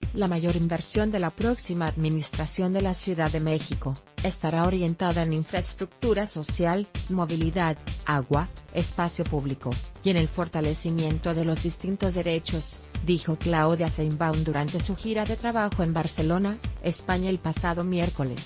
La mayor inversión de la próxima administración de la Ciudad de México, estará orientada en infraestructura social, movilidad, agua, espacio público, y en el fortalecimiento de los distintos derechos, dijo Claudia Sheinbaum durante su gira de trabajo en Barcelona, España el pasado miércoles.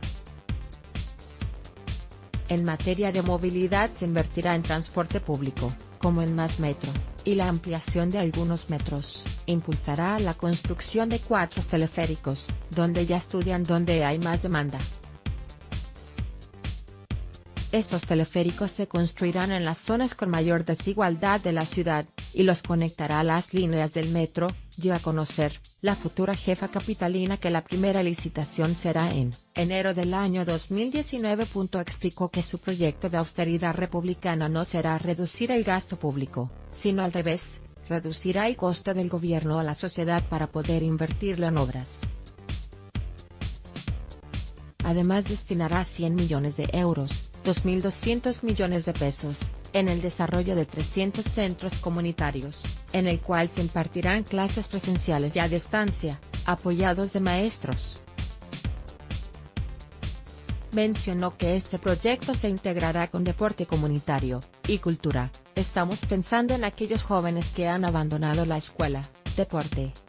En materia de movilidad se invertirá en transporte público, como en Más Metro, y la ampliación de algunos metros. Impulsará la construcción de 4 teleféricos, donde ya estudian dónde hay más demanda. Estos teleféricos se construirán en las zonas con mayor desigualdad de la ciudad, y los conectará a las líneas del metro, dio a conocer la futura jefa capitalina que la primera licitación será en enero del año 2019. Explicó que su proyecto de austeridad republicana no será reducir el gasto público, sino al revés, reducirá el costo del gobierno a la sociedad para poder invertirlo en obras. Además destinará 100 millones de euros, 2.200 millones de pesos, en el desarrollo de 300 centros comunitarios, en el cual se impartirán clases presenciales y a distancia, apoyados de maestros. Mencionó que este proyecto se integrará con deporte comunitario y cultura. Estamos pensando en aquellos jóvenes que han abandonado la escuela, deporte,